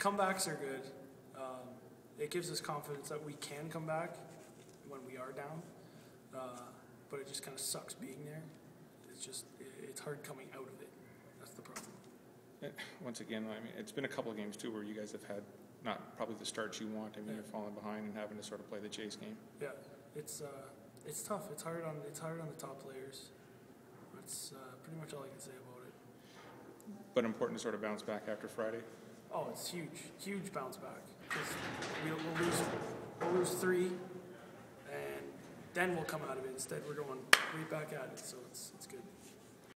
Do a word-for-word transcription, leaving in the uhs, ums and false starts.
comebacks are good. Um, it gives us confidence that we can come back when we are down. Uh, but it just kind of sucks being there. It's just, it's hard coming out of it. That's the problem. Once again, I mean, it's been a couple of games too where you guys have had not probably the starts you want. I mean, yeah. You're falling behind and having to sort of play the chase game. Yeah, it's uh, it's tough. It's hard on it's hard on the top players. That's uh, pretty much all I can say about it. But important to sort of bounce back after Friday. Oh, it's huge, huge bounce back. Because we'll, we'll lose, we'll lose three, and then we'll come out of it. Instead, we're going right back at it. So it's it's good.